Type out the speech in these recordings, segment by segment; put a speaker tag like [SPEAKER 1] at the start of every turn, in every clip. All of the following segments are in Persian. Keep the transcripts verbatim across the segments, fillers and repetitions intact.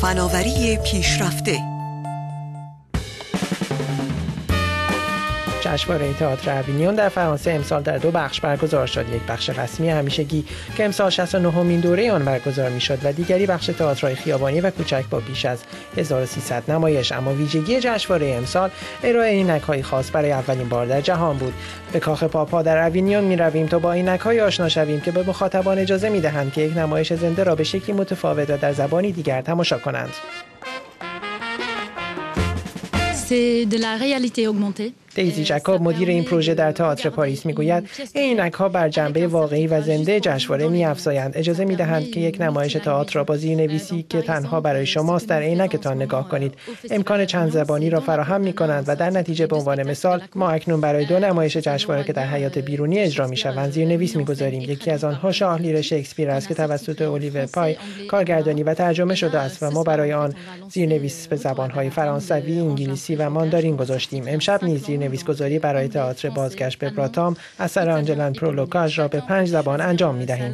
[SPEAKER 1] فناوری پیشرفته.
[SPEAKER 2] جشنواره تئاتر اوینیون در فرانسه امسال در دو بخش برگزار شد. یک بخش رسمی همیشگی که امسال شصت و نهمین دوره آن برگزار می‌شد و دیگری بخش تئاترهای خیابانی و کوچک با بیش از هزار و سیصد نمایش. اما ویژگی جشنواره امسال ارائه عینک‌های خاص برای اولین بار در جهان بود. به کاخ پاپا در اوینیون می‌رویم تا با عینک‌های آشنا شویم که به مخاطبان اجازه می‌دهند که یک نمایش زنده را به شکلی متفاوت و در زبانی دیگر تماشا کنند.
[SPEAKER 3] C'est de la réalité augmentée.
[SPEAKER 2] دیزی جکوب مدیر این پروژه در تئاتر پاریس میگوید این عینک‌ها بر جنبه واقعی و زنده جشنواره می‌افزایند، اجازه می‌دهند که یک نمایش تئاتر را با زیرنویسی که تنها برای شماست در عینکتان نگاه کنید. امکان چند زبانی را فراهم می‌کنند و در نتیجه به عنوان مثال ما اکنون برای دو نمایش جشنواره که در حیات بیرونی اجرا می‌شوند زیرنویس می‌گذاریم. یکی از آنها شاه لیر شکسپیر است که توسط الیور پای کارگردانی و ترجمه شده است و ما برای آن زیرنویس به زبان‌های فرانسوی، انگلیسی و ماندارین گذاشتیم. امشب نیز زیرنویس‌گذاری برای تئاتر بازگشت به براتام اثر آنجلان پرولوکاژ را به پنج زبان انجام می‌دهیم.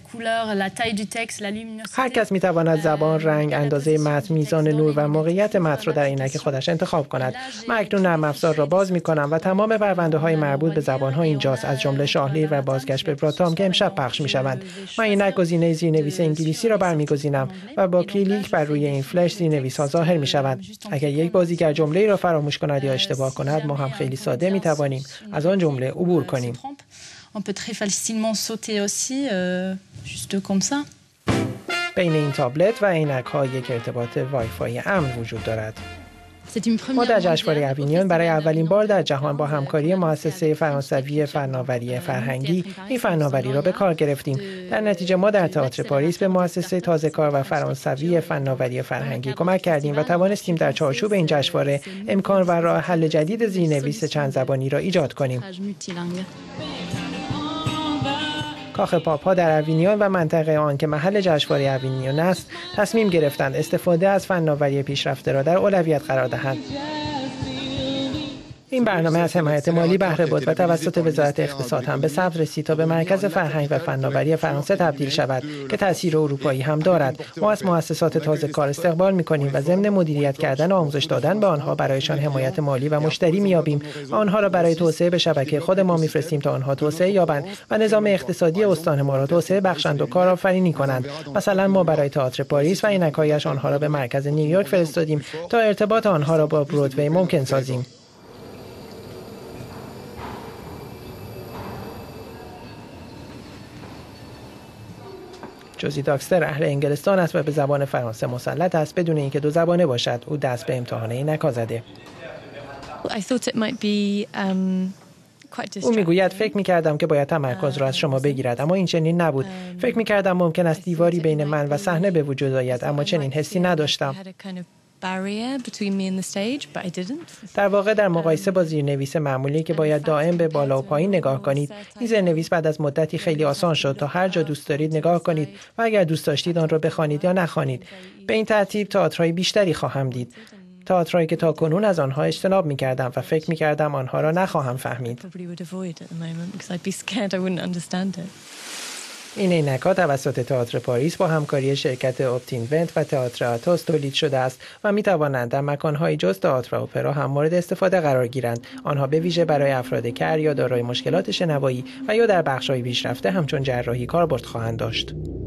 [SPEAKER 2] هر کس می‌تواند زبان، رنگ، اندازه متن، میزان نور و موقعیت متن را در عینک خودش انتخاب کند. من اکنون نرم افزار را باز می‌کنم و تمام پرونده‌های مربوط به زبان‌ها اینجاست، از جمله شاه لیر و بازگشت به براتام که امشب پخش می‌شوند. من عینک گزینه زیرنویس انگلیسی را برمی‌گزینم و با کلیک بر روی این فلش زیرنویس‌ها ظاهر می‌شوند. اگر یک بازیگر جمله‌ای را فراموش کند یا اشتباه کند، ما هم خیلی ساده می‌توانیم از آن جمله عبور کنیم.
[SPEAKER 3] On peut très facilement sauter aussi, euh, juste comme ça.
[SPEAKER 2] بین این تابلت و عینک‌ها یک ارتباط وایفای امن وجود دارد. ما در جشنواره اوینیون برای اولین بار در جهان با همکاری مؤسسه فرانسوی فناوری فرهنگی این فناوری را به کار گرفتیم. در نتیجه ما در تئاتر پاریس به مؤسسه تازه‌کار و فرانسوی فناوری فرهنگی کمک کردیم و توانستیم در چارچوب این جشنواره امکان و راه حل جدید زیرنویس چند زبانی را ایجاد کنیم. کاخ پاپا در اوینیون و منطقه آن که محل جشنواره اوینیون است تصمیم گرفتند استفاده از فناوری پیشرفته را در اولویت قرار دهند. این برنامه از حمایت مالی بهره برد و توسط وزارت اقتصاد هم به ثبت رسید تا به مرکز فرهنگ و فناوری فرانسه تبدیل شود که تأثیر اروپایی هم دارد. ما از مؤسسات تازه کار استقبال می‌کنیم و ضمن مدیریت کردن و آموزش دادن به آنها برایشان حمایت مالی و مشتری می‌یابیم. آنها را برای توسعه به شبکه خود ما می‌فرستیم تا آنها توسعه یابند و نظام اقتصادی استان ما را توسعه بخشند و کارآفرینی کنند. مثلا ما برای تئاتر پاریس و عینک‌هایش آنها را به مرکز نیویورک فرستادیم تا ارتباط آنها را با برودوی ممکن سازیم. جوزی داکستر اهل انگلستان است و به زبان فرانسه مسلط است بدون اینکه دو زبانه باشد. او دست به امتحان عینک‌ها زده. او میگوید فکر می‌کردم که باید تمرکز را از شما بگیرد اما این چنین نبود. فکر می‌کردم ممکن است دیواری بین من و صحنه به وجود آید اما چنین حسی نداشتم. در واقع در مقایسه با زیرنویس معمولی که باید دائم به بالا و پایین نگاه کنید، این زیرنویس بعد از مدتی خیلی آسان شد تا هر جا دوست دارید نگاه کنید و اگر دوست داشتید آن را بخوانید یا نخوانید. به این ترتیب تئاترهای بیشتری خواهم دید. تئاترهایی که تا کنون از آنها اجتناب می‌کردم و فکر می‌کردم آنها را نخواهم فهمید. این عینک‌ها توسط تئاتر پاریس با همکاری شرکت اپتین ونت و تئاتر آتوس تولید شده است و می‌توانند در مکان‌های جز تئاتر و اپرا هم مورد استفاده قرار گیرند. آنها به ویژه برای افراد کر یا دارای مشکلات شنوایی و یا در بخش‌های پیشرفته همچون جراحی کاربرد خواهند داشت.